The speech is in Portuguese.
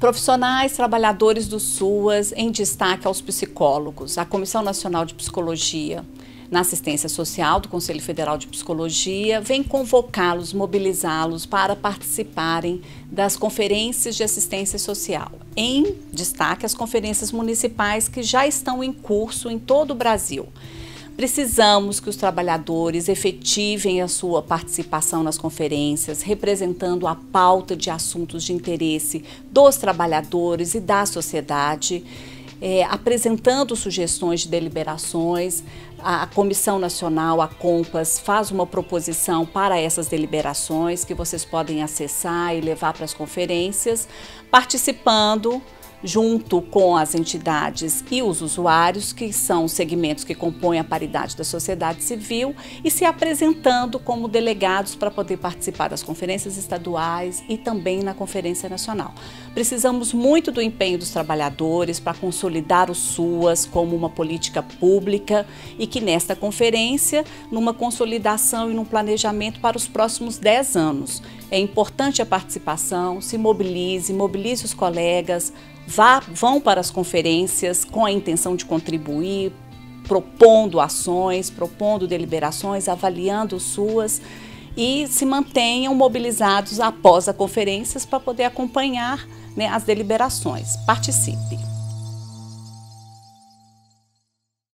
Profissionais, trabalhadores do SUAS, em destaque aos psicólogos, a Comissão Nacional de Psicologia na Assistência Social do Conselho Federal de Psicologia vem convocá-los, mobilizá-los para participarem das conferências de assistência social. Em destaque, as conferências municipais que já estão em curso em todo o Brasil. Precisamos que os trabalhadores efetivem a sua participação nas conferências, representando a pauta de assuntos de interesse dos trabalhadores e da sociedade, apresentando sugestões de deliberações. A Comissão Nacional, a COMPAS, faz uma proposição para essas deliberações que vocês podem acessar e levar para as conferências, participando junto com as entidades e os usuários, que são os segmentos que compõem a paridade da sociedade civil, e se apresentando como delegados para poder participar das conferências estaduais e também na Conferência Nacional. Precisamos muito do empenho dos trabalhadores para consolidar o SUAS como uma política pública e que nesta conferência, numa consolidação e num planejamento para os próximos 10 anos. É importante a participação, se mobilize os colegas, vão para as conferências com a intenção de contribuir, propondo ações, propondo deliberações, avaliando os SUAS e se mantenham mobilizados após as conferências para poder acompanhar, né, as deliberações. Participe!